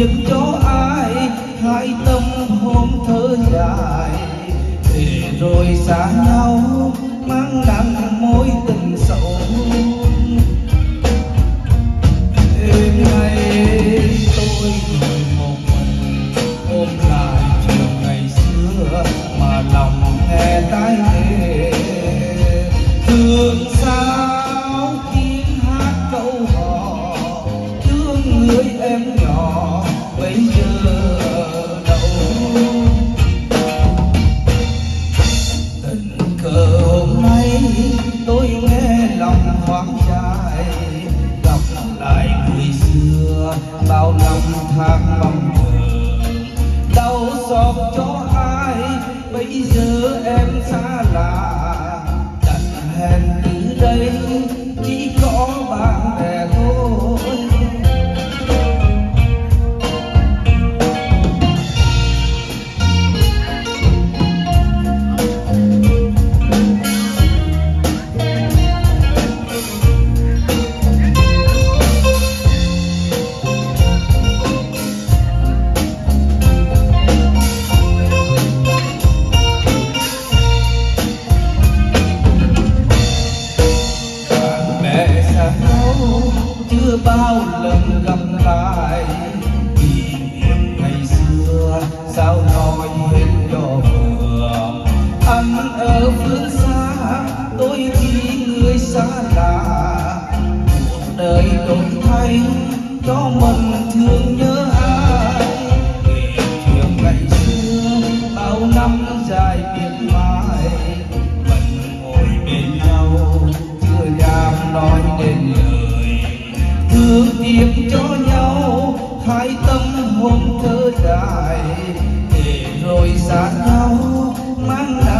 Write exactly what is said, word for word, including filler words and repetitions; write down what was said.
tiếc cho ai, hai tâm hôm thơ dài để rồi xa nhau mang nặng mối tình sầu. Đêm nay tôi ngồi một mình ôm lại chuyện ngày xưa mà lòng nghe tái nghề. Thương sao tiếng hát câu hò thương người em nhỏ bây giờ đâu. Tình cờ hôm nay tôi nghe lòng hoang dại, gặp lại người xưa bao năm tháng mong chờ. Đau xót cho ai bây giờ em xa lạ, đành hẹn từ đây chỉ có bạn bè thôi. Chưa bao lần gặp lại kỷ niệm ngày xưa sao nói hết cho vừa. Anh ở phương xa tôi chỉ người xa lạ, cuộc đời đổi thay cho mình thương nhớ ai. Kể chuyện ngày xưa bao năm dài biệt mãi, mình ngồi bên nhau chưa dám nói nên lời. Thương tiếc cho nhau hai tâm hôm thơ dài để rồi xa nhau mang